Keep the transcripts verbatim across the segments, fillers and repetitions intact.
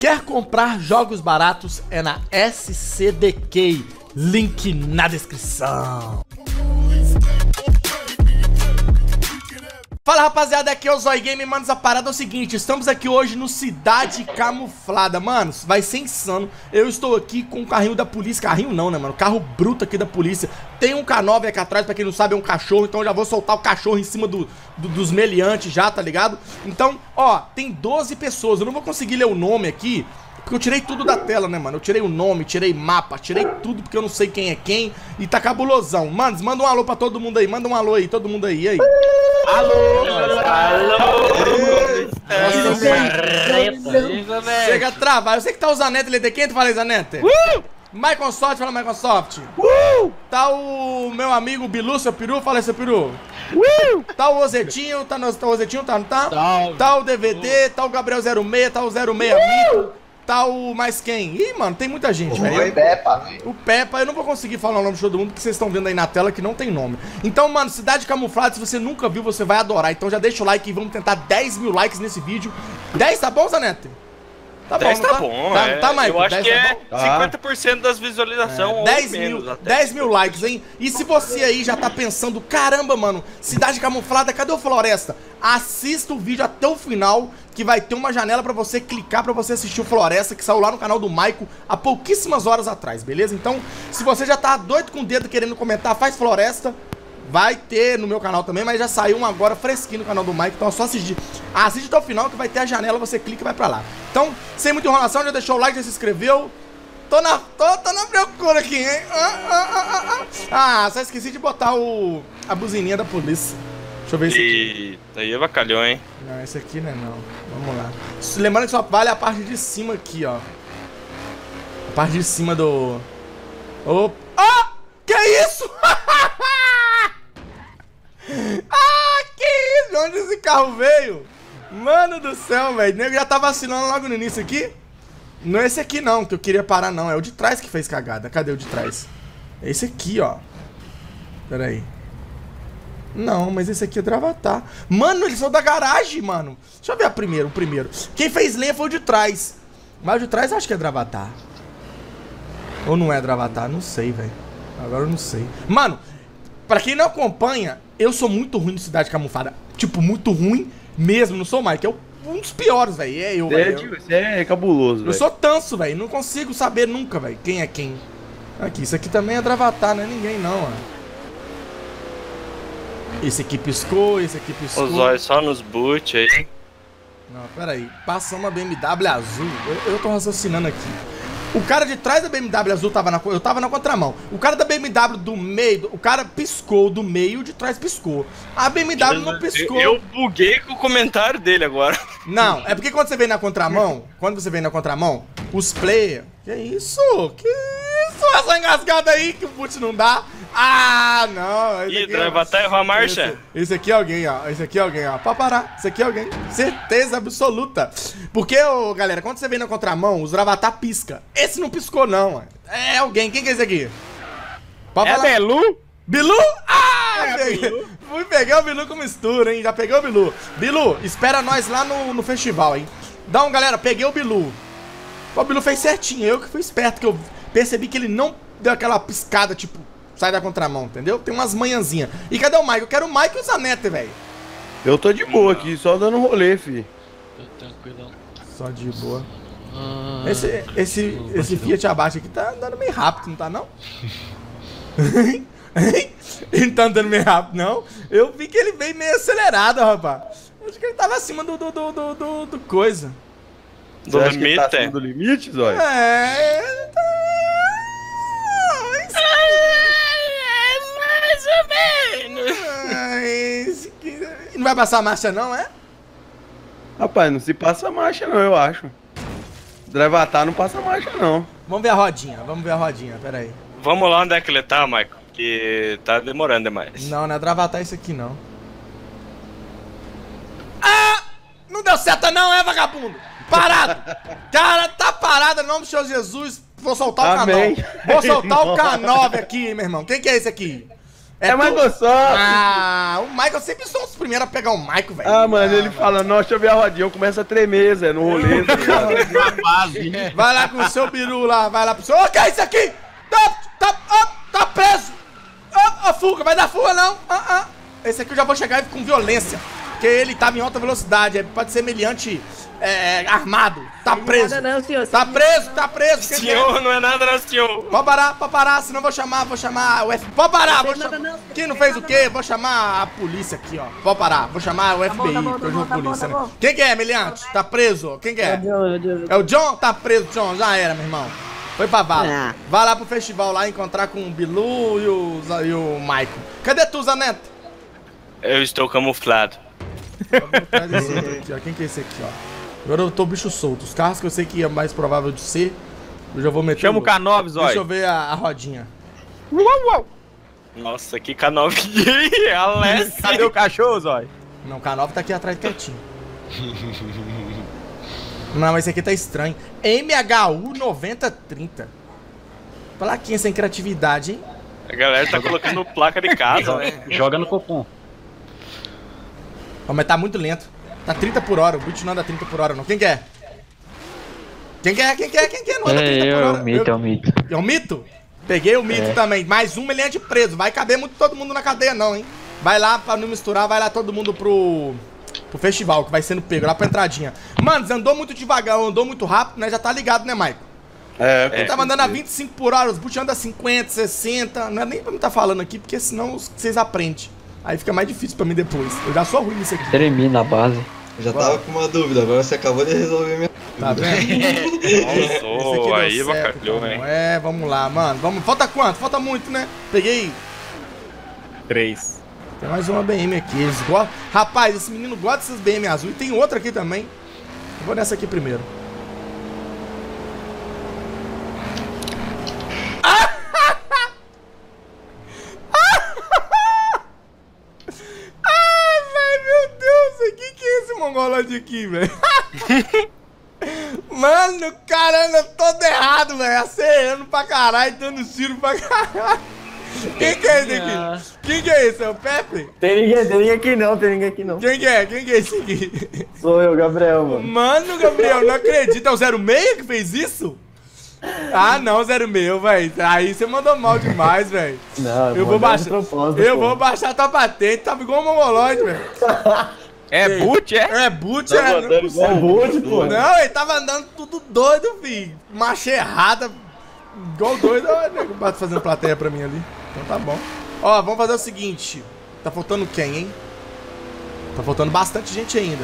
Quer comprar jogos baratos? É na S C D K. Link na descrição. Fala rapaziada, aqui é o Zói Game, manos, a parada é o seguinte, estamos aqui hoje no Cidade Camuflada, manos, vai ser insano. Eu estou aqui com o carrinho da polícia, carrinho não, né, mano, carro bruto aqui da polícia. Tem um K nove aqui atrás, pra quem não sabe é um cachorro, então eu já vou soltar o cachorro em cima do, do, dos meliantes já, tá ligado? Então, ó, tem doze pessoas, eu não vou conseguir ler o nome aqui, porque eu tirei tudo da tela, né, mano? Eu tirei o nome, tirei mapa, tirei tudo porque eu não sei quem é quem. E tá cabulosão. Manos, manda um alô pra todo mundo aí. Manda um alô aí, todo mundo aí. E aí? Alô! Alô! Chega a travar. Eu sei que tá o Zanete ali. Quem tu fala aí, Zanete? Uh! Microsoft, fala Microsoft. Uh! Tá o meu amigo Bilu, seu peru. Fala aí, seu peru. Uh! Tá o Ozetinho, tá, no, tá o Ozetinho, tá, não tá? Tá, tá o D V D, tá o Gabriel zero seis, tá o zero seis Mito. Tá o mais quem? Ih, mano, tem muita gente, velho. O Peppa, velho. O Peppa, eu não vou conseguir falar o nome de todo mundo, porque vocês estão vendo aí na tela que não tem nome. Então, mano, Cidade Camuflada, se você nunca viu, você vai adorar. Então já deixa o like e vamos tentar dez mil likes nesse vídeo. dez tá bom, Zanete? Tá dez bom, tá, tá bom, tá, é. Tá, Michael? Eu acho dez que tá é bom? cinquenta por cento das visualizações, É, dez mil, dez mil likes, hein? E se você aí já tá pensando, caramba, mano, Cidade Camuflada, cadê o Floresta? Assista o vídeo até o final, que vai ter uma janela pra você clicar pra você assistir o Floresta, que saiu lá no canal do Maico há pouquíssimas horas atrás, beleza? Então, se você já tá doido com o dedo querendo comentar, faz Floresta. Vai ter no meu canal também, mas já saiu um agora fresquinho no canal do Mike, então é só assistir. Assiste até o final que vai ter a janela, você clica e vai pra lá. Então, sem muita enrolação, já deixou o like, já se inscreveu. Tô na, tô, tô na procura aqui, hein? Ah, ah, ah, ah. ah, só esqueci de botar o, a buzininha da polícia. Deixa eu ver esse aqui. Eita, aí avacalhou, hein? Não, esse aqui não é não. Vamos lá. Lembrando que só vale a parte de cima aqui, ó. A parte de cima do... Opa! Ah! Que isso? Ah, que isso? De onde esse carro veio? Mano do céu, velho. O nego já tá vacilando logo no início aqui. Não é esse aqui não, que eu queria parar não. É o de trás que fez cagada. Cadê o de trás? É esse aqui, ó. Pera aí. Não, mas esse aqui é do Avatar. Mano, eles são da garagem, mano. Deixa eu ver a primeiro, o primeiro. Quem fez lenha foi o de trás. Mas o de trás eu acho que é do Avatar. Ou não é do Avatar? Não sei, velho. Agora eu não sei. Mano, pra quem não acompanha, eu sou muito ruim no Cidade Camuflada. Tipo, muito ruim mesmo. Não sou o Mike. É um dos piores, velho. É eu, velho. Você é cabuloso, velho. Eu sou tanso, velho. Não consigo saber nunca, velho, quem é quem. Aqui, isso aqui também é do Avatar, não é ninguém, não, ó. Esse aqui piscou, esse aqui piscou. Os olhos só nos boot aí. Não, pera aí. Passa uma B M W azul. Eu, eu tô raciocinando aqui. O cara de trás da B M W azul tava na... Eu tava na contramão. O cara da B M W do meio... O cara piscou do meio, de trás piscou. A B M W não piscou. Eu, eu buguei com o comentário dele agora. Não, é porque quando você vem na contramão... Quando você vem na contramão, os player... Que isso? Que isso? Essa engasgada aí que o boot não dá. Ah, não. Ih, Drivatar errou a marcha. Esse, esse aqui é alguém, ó. Esse aqui é alguém, ó. Pra parar. Esse aqui é alguém. Certeza absoluta. Porque, ô, galera, quando você vem na contramão, os Drivatar pisca. Esse não piscou, não. É alguém. Quem que é esse aqui? Pode é falar. Bilu? Bilu? Ah! É peguei. Bilu. Fui pegar o Bilu com mistura, hein? Já peguei o Bilu. Bilu, espera nós lá no, no festival, hein? Então, galera, peguei o Bilu. O Bilu fez certinho. Eu que fui esperto, que eu percebi que ele não deu aquela piscada, tipo... Sai da contramão, entendeu? Tem umas manhãzinhas. E cadê o Mike? Eu quero o Mike e o Zanete, velho. Eu tô de boa aqui, só dando rolê, fi. Tranquilão. Só de boa. Ah, Esse, esse, esse Fiat Abarth aqui tá andando meio rápido, não tá não? Ele não tá andando meio rápido, não? Eu vi que ele veio meio acelerado, rapaz. Acho que ele tava acima do, do, do, do, do, do coisa. Do limite, tá acima do limite, Zóio? É, ele tá... Esse aqui... Não vai passar a marcha não, é? Rapaz, não se passa marcha não, eu acho. Drivatar não passa marcha não. Vamos ver a rodinha, vamos ver a rodinha, pera aí. Vamos lá onde é que ele tá, Michael, que tá demorando demais. Não, não é Drivatar isso aqui não. Ah! Não deu certo não, é, vagabundo? Parado! Cara, tá parado, em nome do Senhor Jesus. Vou soltar o K nove. Vou soltar o K nove aqui, meu irmão. Quem que é esse aqui? É, tu? Michael Soft. Ah, o Michael sempre são os primeiros a pegar o Michael, velho. Ah, mano, ele mano. fala, não, deixa eu ver a rodinha, eu começo a tremer, Zé, no rolê. Tá ligado? Vai lá com o seu biru lá, vai lá pro seu... Ô, que é isso aqui? Tá, tá, ó, tá preso. Ó, ó, fuga, vai dar fuga não. Ah, ah. Esse aqui eu já vou chegar com violência. Porque ele tava em alta velocidade, pode ser meliante é, armado. Tá preso. Nada não, senhor. Tá preso, tá preso. Quem Senhor, não é nada não, senhor. Pode parar, pode parar, senão eu vou chamar, vou chamar o F... Pode parar, vou Não fez chamar... nada não, Quem não não fez fez o nada quê? Vou chamar a polícia aqui, ó. Pode parar, vou chamar o F B I, bom, tá bom, que eu tá jogo bom, tá bom, polícia, tá né? bom. Quem que é, meliante? Tá preso? Quem que é? Não, É o John? Tá preso, John. Já era, meu irmão. Foi pra vala. Ah. Vai lá pro festival lá encontrar com o Bilu e o, e o Michael. Cadê tu, Zaneto? Eu estou camuflado. Traz esse outro aqui, ó. Quem que é esse aqui, ó? Agora eu tô bicho solto. Os carros que eu sei que é mais provável de ser, eu já vou meter. Chama o K nove, Zói. Deixa eu ver a, a rodinha. Nossa, que K nove. Alessi. Cadê o cachorro, Zói? Não, o K nove tá aqui atrás quietinho. Não, mas esse aqui tá estranho. M H U noventa trinta. Plaquinha sem criatividade, hein? A galera tá colocando placa de casa, né? Joga no copom. Ó, mas tá muito lento. Tá trinta por hora. O Butch não anda trinta por hora, não. Quem que é? Quem que é? Quem que é? Quem que é? Não anda trinta É, por eu, hora. é o mito, é o mito. É o mito? Peguei o mito É. também. Mais um meliante preso. Vai caber muito todo mundo na cadeia, não, hein? Vai lá, pra não misturar, vai lá todo mundo pro... pro festival, que vai sendo pego, lá pra entradinha. Mano, andou muito devagar, andou muito rápido, né? Já tá ligado, né, Michael? É, Ele tava andando a vinte e cinco por hora, os Butch andam a cinquenta, sessenta. Não é nem pra me tá falando aqui, porque senão os- vocês aprendem. Aí fica mais difícil pra mim depois. Eu já sou ruim nisso aqui. Tremi na base. Eu já tava com uma dúvida, agora você acabou de resolver minha Tá vendo? Nossa, deu aí certo, bacalhou, então. hein? É, vamos lá, mano. Vamos. Falta quanto? Falta muito, né? Peguei. Três. Tem mais uma B M aqui. Eles gostam. Rapaz, esse menino gosta dessas B M azul. E tem outra aqui também. Eu vou nessa aqui primeiro. Ai, velho, meu Deus. Que que é esse mongolode aqui, velho? Mano, o cara anda todo errado, velho. Acerando pra caralho, dando tiro pra caralho. Quem que é esse aqui? Quem que é esse? É o Pepe? Tem ninguém, tem ninguém aqui não, tem ninguém aqui não. Quem que é? Quem que é esse aqui? Sou eu, Gabriel, mano. Mano, Gabriel, não acredito. É o zero seis que fez isso? Ah, não, zero seis, velho. Aí você mandou mal demais, velho. Não, Eu vou baixar. propósito, Eu pô. vou baixar tua patente. Tava igual um mongolode, velho. É boot, é? É boot, é. Não, é possível. É boot, pô. Não, ele tava andando tudo doido, filho. Marcha errada. Igual doido. Olha, nego bato fazendo plateia pra mim ali. Então tá bom. Ó, vamos fazer o seguinte. Tá faltando quem, hein? Tá faltando bastante gente ainda.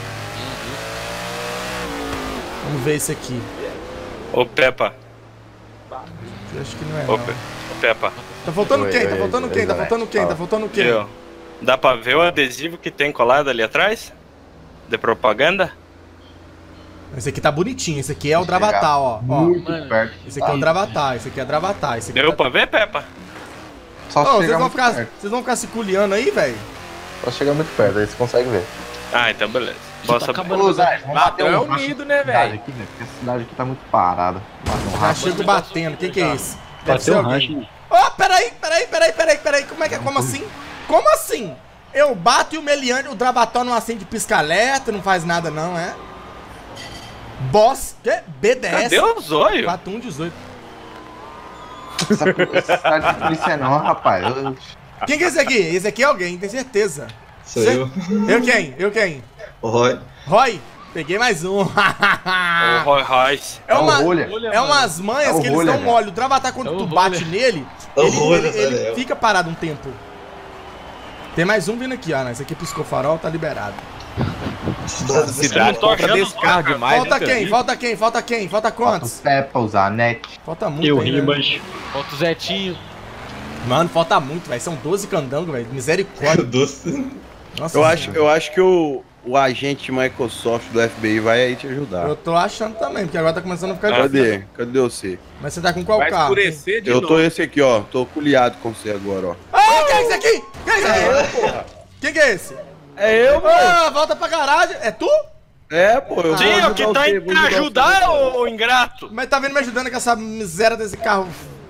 Vamos ver esse aqui. Ô, Peppa. Eu acho que não é, Ô, não. Pe- ô, Peppa. Tá faltando Oi, quem? Tá oi, faltando oi, quem? Tá oi, faltando quem? Tá faltando quem? Viu? Dá pra ver o adesivo que tem colado ali atrás? De propaganda? Esse aqui tá bonitinho. Esse aqui é o Dravatar, ó. Ó. Mano, perto. Esse aqui é o Dravatar. Esse aqui é o Dravatar. Esse aqui Deu tá... pra ver, Peppa? Só Ô, vocês chegar vão muito ficar, perto. vocês vão ficar se culiando aí, velho? Só chegar muito perto, aí você consegue ver. Ah, então beleza. tá Posso acabando Ô, o Zé, vamos bater Ladrão é um racha unido, né, na cidade velho? aqui, velho? Porque a cidade aqui tá muito parada. Bater um Já racha. chego batendo. Quem que é esse? Deve ser Bateu um alguém. rancho. Ó, peraí, peraí, peraí, peraí, peraí. Como é que é? Como assim? Como assim? Eu bato e o meliante, o Dravatar não acende pisca-alerta, não faz nada não, é? Boss, que? B D S. Cadê o zóio? quatro um dezoito. Essa, essa cidade não é polícia não, rapaz. Eu- Quem que é esse aqui? Esse aqui é alguém, tem certeza. Sou Cê- eu. Eu quem? Eu quem? O Roy. Roy, peguei mais um. O Roy Royce. É, uma, É o rolha. é umas manhas É o que eles rolha, dão velho. mole. O Dravatar, quando É o tu rolha. bate nele, É o ele, rolha, ele- ele velho. fica parado um tempo. Tem mais um vindo aqui, ó. Né? Esse aqui piscou farol, tá liberado. Cidade. Tô compra desse carro demais, Falta né, quem? cara? Falta quem? Falta quem? Falta Falta o quantos? Peppa, o Zanetti. Falta muito Eu, ainda. Ribas. Falta o Zetinho. Mano, falta muito, velho. São doze candangos, velho. Misericórdia. Doce. Nossa Eu acho, Senhora. eu acho que o, o agente Microsoft do F B I vai aí te ajudar. Eu tô achando também, porque agora tá começando a ficar difícil. Cadê? Cadê você? Mas você tá com qual Vai carro? escurecer de Eu novo. tô esse aqui, ó. Tô culiado com você agora, ó. Ah, quem é esse aqui? Quem é esse aqui? Quem que é esse? É eu, Ah, volta pra garagem. É tu? É, pô. Eu vou Sim, ajudar o que tá você, indo vou pra ajudar ajudar, você. ô, ô ingrato? Mas tá vindo me ajudando com essa miséria desse carro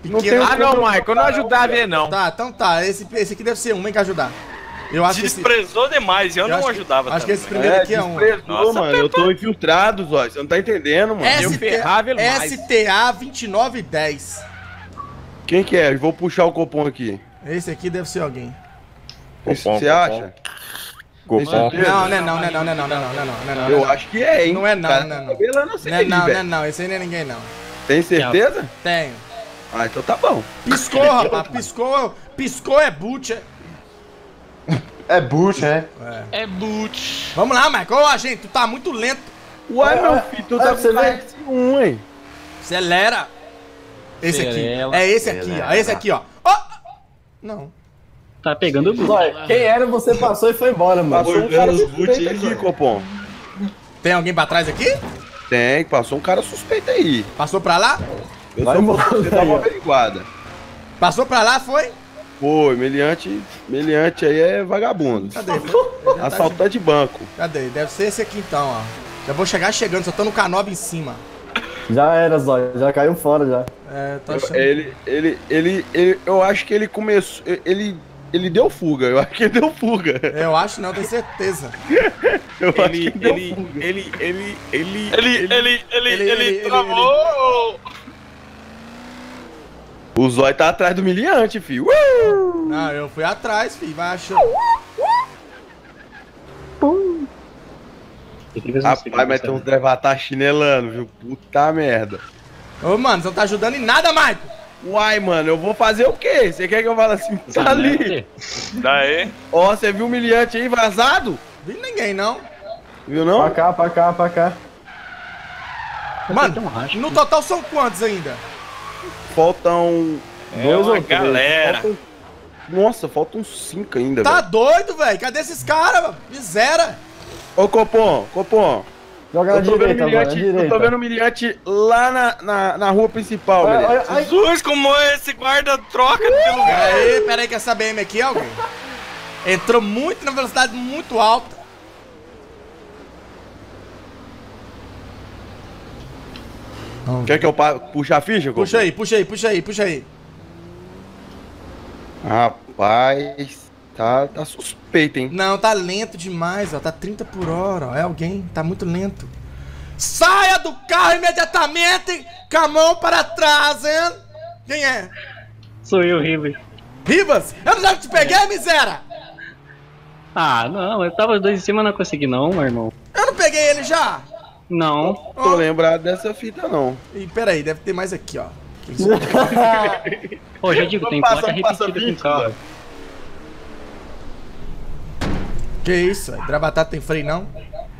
Não pequeno. tem- Ah, não, Michael, não ajudar a ver, não. Tá, então tá. Esse, esse aqui deve ser um, vem cá ajudar. Eu acho que esse... Desprezou demais, eu, eu não acho que- ajudava Acho que esse também. primeiro É, aqui é um. desprezou, Nossa, mano. Eu tô infiltrado, Zóio. Você não tá entendendo, mano. Eu ferrava ele mais. S T A vinte e nove dez. Quem que é? Eu vou puxar o copom aqui. Esse aqui deve ser alguém. Esse Copom, você copom. acha? Tem certeza? Não, não é não, não é não, não é não, não é não, não é não, não é não. Eu acho que é, hein? Não é não, Cara, não é não. tá tabelando você Não é aí, não, não é velho. não. Esse aí não é ninguém não. Tem certeza? Tenho. Ah, então tá bom. Piscou, rapaz. Piscou. Piscou é boot. é- É bucha, é? É boot. Vamos lá, Michael. Ô, gente, tu tá muito lento. Uai, É, meu é, filho, tu é, tá você com vê? K S um, hein? Acelera. Esse aqui. Cerela. É esse aqui, ó. Esse aqui, ó. Ó. Não. Tá pegando o boot. Zóio, quem era você passou e foi embora, mano. Passou um cara suspeito aqui, Copom. Tem alguém pra trás aqui? Tem, passou um cara suspeito aí. Passou pra lá? Eu Vai sou embora, você dá aí, uma ó. averiguada. Passou pra lá, foi? Pô, meliante, meliante aí é vagabundo. Cadê? Assaltante de banco. Cadê? Deve ser esse aqui então, ó. Já vou chegar chegando, só tô no K nove em cima. Já era, Zóio. Já caiu fora, já. É, tô Eu- achando. Ele, ele, ele, ele, eu acho que ele começou, ele, ele deu fuga. Eu acho que ele deu fuga. Eu acho não, tenho certeza. Eu acho Ele, que deu ele, fuga. ele, ele, ele, Ele, ele, ele, ele, ele- ele- travou. O Zóio tá atrás do miliante, filho. Uh! Não, eu fui atrás, filho. Vai achando. Tem que ver se você Rapaz, mas consegue. tem uns drevatar chinelando, viu? Puta merda. Ô, mano, você não tá ajudando em nada, Michael. Uai, mano, eu vou fazer o quê? Você quer que eu fale assim? Tá ali. Daí. Ó, você viu o miliante aí vazado? Vi ninguém, não. Viu Pra não? cá, pra cá, pra cá. Tem um Mano, racha. no total são quantos ainda? Faltam... É Dois uma ou três? galera. faltam- Nossa, faltam cinco ainda, Tá velho. doido, velho? Cadê esses caras, mano? Miséria. Ô, Copom, Copom. Joga na Eu tô, vendo direita, o mano, na miliante, eu direita. tô vendo o miliante lá na, na, na rua principal, Olha, velho. olha, ai, Jesus, como esse guarda troca de lugar. Pera aí, pera aí que essa B M aqui, alguém. Entrou muito na velocidade muito alta. Quer que eu pa- puxe a ficha, Copom? Puxa aí, puxa aí, puxa aí, puxa aí. Rapaz, tá, tá suspeito, hein? Não, tá lento demais, ó. Tá trinta por hora, ó. É alguém, tá muito lento. Saia do carro imediatamente, com a mão para trás, hein? Quem é? Sou eu, Rivas. Rivas? Eu não já te peguei, miséria? Ah, não, eu tava os dois em cima, não consegui não, meu irmão. Eu não peguei ele já? Não. Tô lembrado dessa fita, não. Ih, pera aí, deve ter mais aqui, ó. Pô, já digo, tem Passa- placa passa repetida com vinte, carro. velho. Que isso, velho? Drabatata tem freio, não?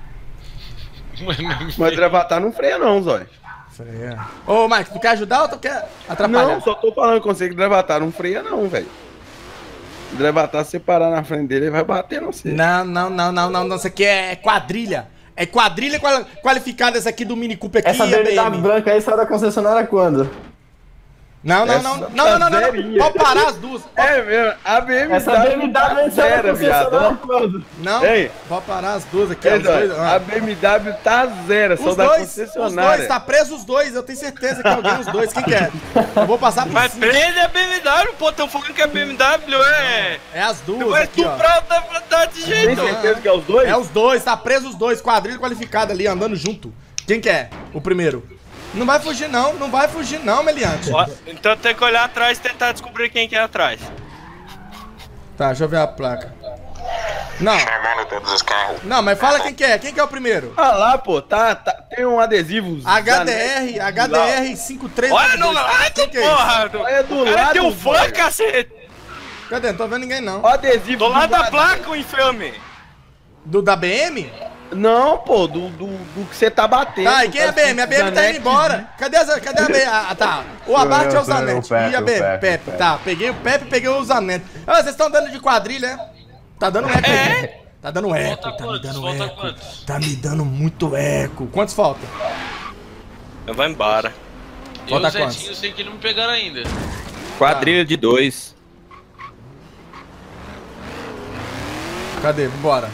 Mas Drevatar não freia, não, Zóio. Freia. Ô, Mike, tu quer ajudar ou tu quer atrapalhar? Não, só tô falando com você que Drevatar não freia, não, velho. Drevatar, se você parar na frente dele, ele vai bater no você. Não, não, não, não, não, não. Isso aqui é quadrilha. É quadrilha quali- qualificada essa aqui do Mini Cooper aqui, essa a B B M W M. branca aí saiu da concessionária quando? Não, não, Essa não, tá não, não, não, não, não. zerinha. Pode parar as duas. É mesmo, a B M W. Essa B M W aí saiu da zero, viado. concessionária quando? Não, Ei. pode parar as duas aqui. É, Os dois, Zóio, ah. a B M W tá zero, só Os da dois, os concessionária. dois, tá preso os dois. Eu tenho certeza que alguém os dois. Quem quer? Eu vou passar por Mas cima. prende a B M W, pô, tão falando que a B M W é. É as duas Vai aqui, ó. estuprar tá, tá de Tem jeito. certeza que é os dois? É os dois, tá preso os dois. Quadrilha qualificada ali, andando junto. Quem quer? O primeiro. Não vai fugir não, não vai fugir não, Meliante. Ó, então tem que olhar atrás e tentar descobrir quem que é atrás. Tá, deixa eu ver a placa. Não. Não, mas fala quem que é. Quem que é o primeiro? Ah lá, pô, tá, tá, tem um adesivo. H D R, H D R cinco três nove Olha dois. no lado, Quem que é esse? porra! do- Olha do O cara lado, tem um fã, velho. cacete! Cadê? Não tô vendo ninguém não. O adesivo. Do lado da lado. placa, o infame! Do da B M? Não, pô, do, do, do que você tá batendo. Tá, e quem é a B M? A B M tá indo embora. Cadê, as, cadê a B M? Ah, tá. O Abate é o eu, eu, Zanetti. o Pepe, E a B M? o Pepe, Pepe. o Pepe. Tá, peguei o Pepe e peguei o Zanetti. Ah, vocês estão dando de quadrilha, é? Tá dando eco aí. Tá dando eco, Falta tá me quantos? dando Falta eco. quantos? Tá me dando muito eco. Quantos faltam? Eu vou embora. Eu e Falta o Zetinho, quantos? eu sei que não me pegaram ainda. Quadrilha de dois. Cadê? Vambora.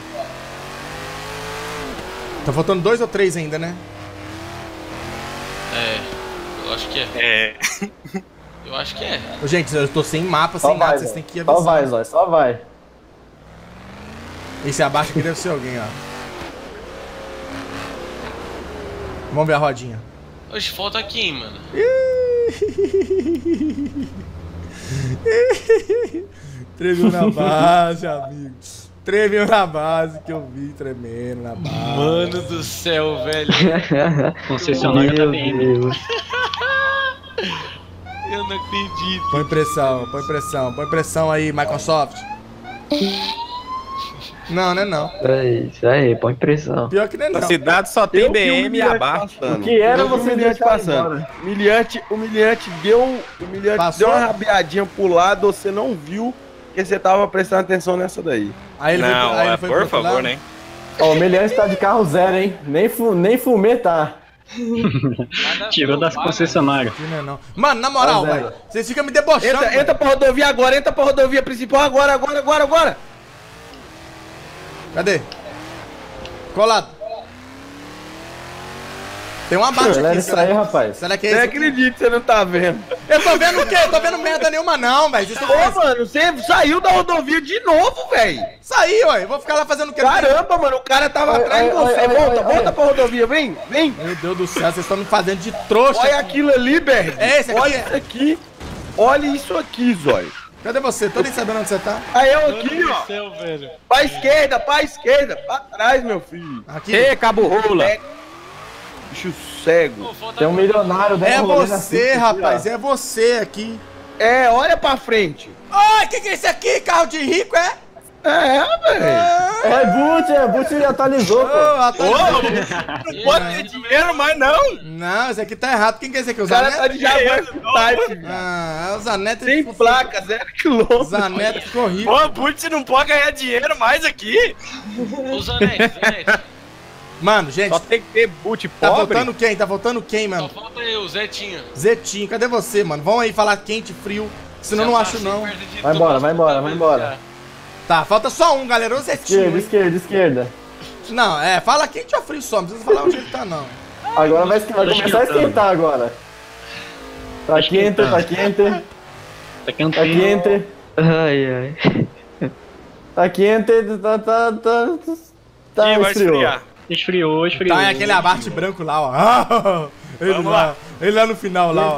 Tá faltando dois ou três ainda, né? É, eu acho que é. É. Eu acho que é. Ô, gente, eu tô sem mapa, Só sem nada, vai, vocês Zói. têm que ir Só vai, avisando. Zói, só vai. Esse abaixo aqui deve ser alguém, ó. Vamos ver a rodinha. Oxe, falta aqui, mano. Tremeu na base, amigo. Tremeu na base, que eu vi tremendo na base. Mano do céu, velho. Concessionária da B M. Eu não acredito. Põe pressão, põe pressão, põe pressão aí, Microsoft. Não, né não. É isso aí, põe pressão. Pior que não é não. Na cidade só tem Eu vi B o M e humilhante abaixo. passando. O que era Eu vi o você humilhante deixar passando. embora. Humilhante, humilhante deu, humilhante Passou? deu uma rabiadinha pro lado, você não viu que você tava prestando atenção nessa daí. Aí ele Não, foi, aí é, ele foi pro por outro favor, lado. né? Ó, o Meliante tá de carro zero, hein? Nem, fu nem fumê tá. Tirou das concessionárias. Que não é não. Mano, na moral, Tá zero. velho, vocês ficam me debochando. Entra, mano. entra pra rodovia agora, entra pra rodovia principal agora, agora, agora, agora. Cadê? Colado. Tem uma baixa Leva aqui. isso aí, rapaz. Será que é Você esse? acredita que você não tá vendo? Eu tô vendo o quê? Eu tô vendo merda nenhuma não, velho. Vocês estão Ô, falando. mano, você saiu da rodovia de novo, velho. Saí, ué. Eu vou ficar lá fazendo o quê? Caramba, mano, o cara tava Oi, atrás de oi, você. oi, volta, oi, volta oi. pra rodovia, vem, vem. Meu Deus do céu, vocês estão me fazendo de trouxa. Olha aquilo ali, Berg. É esse aqui? Olha isso aqui. Olha isso aqui, Zóio. Cadê você? Tô nem sabendo onde você tá. Aí eu aqui, Mano ó. do céu, velho. Pra esquerda, pra esquerda, pra trás, meu filho. Aqui. Ê, cabo rola. Bicho cego. Pô, falta Tem um milionário É dentro do rolê na você, pista aqui, rapaz. ó. É você aqui. É, olha pra frente. Ai, que que é isso aqui? Carro de rico, é? É, velho. É boot, é boot e atualizou, Ô, pô. atualizou. Não pode ter dinheiro mais, não. Não, esse aqui tá errado. Quem que é esse aqui? O O cara tá Zanetti? de Jaguar Type, velho. Ah, é o Zanetti. Sem placa, zero quilômetro. Zanetti ficou rico. Pô, Putz, não pode ganhar dinheiro mais aqui. o Zanetti, Zanetti. Mano, gente, Só tem que ter boot tá pobre. voltando quem? Tá voltando quem, Só mano? falta eu, Zetinho. Zetinho, cadê você, mano? Vão aí falar quente, frio. Senão eu não Já acho, passei não. perto de Vai todas embora, as vai embora, vai putas embora. já. Tá, falta só um, galera. O Zetinho. Esquerda, hein? esquerda, esquerda. Não, é, fala quente ou frio só. Não precisa falar onde ele tá, não. Agora vai, vai começar a esquentar agora. Tá quente, tá quente, Tá tá cantando. quente, Ai, ai. tá quente, tá, tá, tá, tá, Ih, vai esfriou. esfriar. Esfriou, esfriou. Tá, é aquele abate branco lá, ó. Ah, ele Vamos lá. lá. Ele lá no final, lá, ó.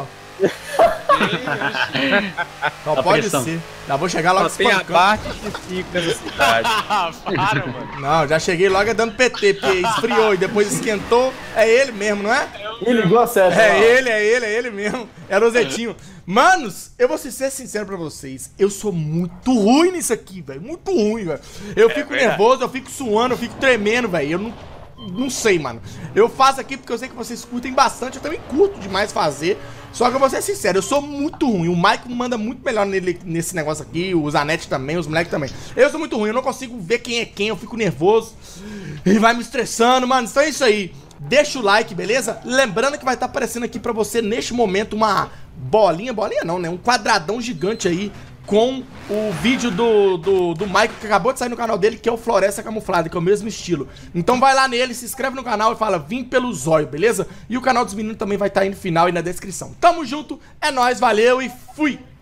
Não Tá pode pressão. ser. Já vou chegar logo Só tem espancando. abate e cinco nessa cidade. Ah, para, mano. Não, já cheguei logo dando P T, porque esfriou e depois esquentou. É ele mesmo, não é? Ih, ligou a seta. É lá. ele, é ele, é ele mesmo. Era o Zetinho. Manos, eu vou ser sincero pra vocês. Eu sou muito ruim nisso aqui, velho. Muito ruim, velho. Eu fico verdade. nervoso, eu fico suando, eu fico tremendo, velho. Eu não, não sei, mano. Eu faço aqui porque eu sei que vocês curtem bastante. Eu também curto demais fazer. Só que eu vou ser sincero, eu sou muito ruim. O Maicon manda muito melhor nele, nesse negócio aqui. O Zanetti também, os moleques também. Eu sou muito ruim, eu não consigo ver quem é quem. Eu fico nervoso. E vai me estressando, mano. Então é isso aí. Deixa o like, beleza? Lembrando que vai estar aparecendo aqui pra você, neste momento, uma bolinha, bolinha não, né? Um quadradão gigante aí com o vídeo do, do, do Maicon, que acabou de sair no canal dele, que é o Floresta Camuflada, que é o mesmo estilo. Então vai lá nele, se inscreve no canal e fala, vim pelo zóio, beleza? E o canal dos meninos também vai estar aí no final e na descrição. Tamo junto, é nóis, valeu e fui!